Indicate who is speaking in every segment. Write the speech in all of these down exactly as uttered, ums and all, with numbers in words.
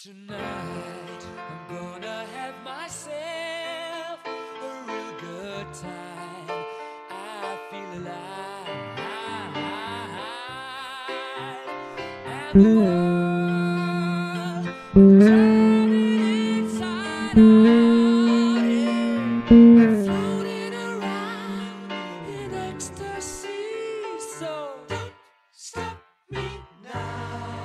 Speaker 1: Tonight I'm gonna have myself a real good time. I feel alive, and the world turning inside out, yeah. I'm floating around in ecstasy. So don't stop me now.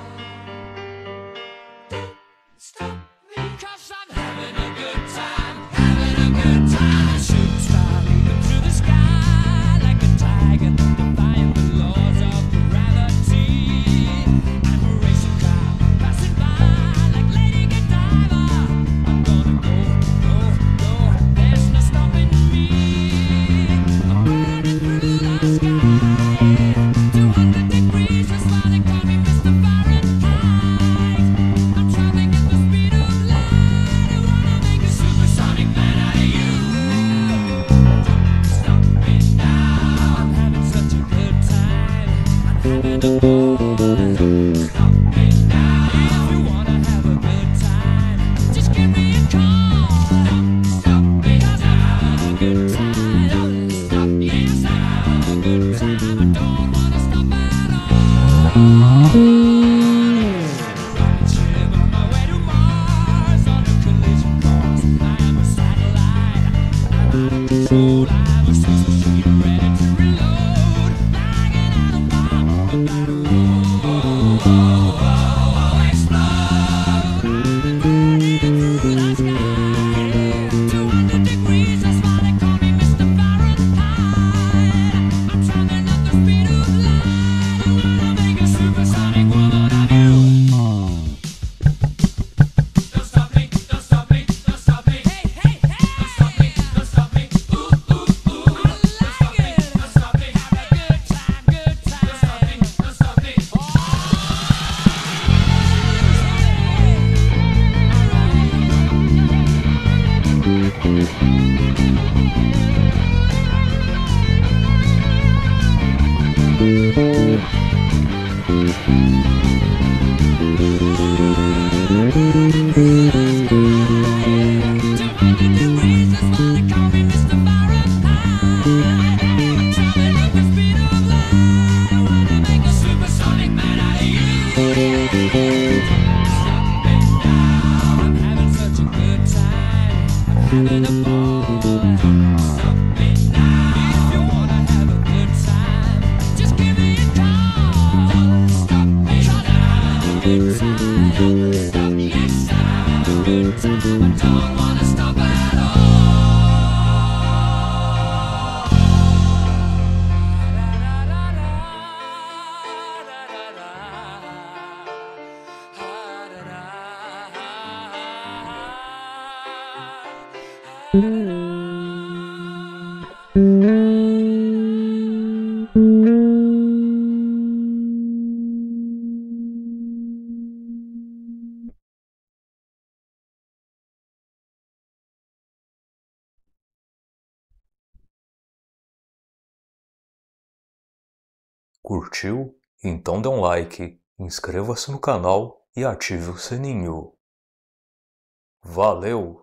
Speaker 1: Stop me, 'cause I'm having a good time, having a good time. Shooting star leaping through the sky like a tiger, defying the laws of gravity. I'm a racing car passing by like Lady Godiva. I'm gonna go, go, go. There's no stopping me. I'm burning through the sky. two hundred degrees, that's why they call me Mister Fahrenheit. I'm traveling at the speed of light. I wanna make a supersonic man out of you. Don't stop me now. I'm having such a good time. I'm having a ball. Don't stop me now. If you wanna have a good time, just give me a call. Don't stop me now. I'm having a good time. Don't stop me. Yes, I'm having a good time. I don't wanna stop at all. Rocket ship on my way to Mars on a collision course. I am a satellite. I'm out of control. I'm a sex machine ready to reload. Like an atom bomb about to explode. Burning through the sky. two hundred degrees, that's why they call me Mister Fahrenheit. I'm traveling at the speed of light. I wanna make a supersonic woman of you. Don't stop me, don't stop me, don't stop me. Hey, hey, hey. Don't stop me, don't stop me. Ooh, ooh, ooh. I like it. Don't stop me, have a good time, good time. Don't stop me, don't stop me. Having a ball. Stop me now. If you wanna have a good time, just give me a call. Stop me now. I'm having a good time. Stop me, yes, I'm having a good time. I don't wanna stop at all.
Speaker 2: Curtiu? Então dê um like, inscreva-se no canal e ative o sininho. Valeu!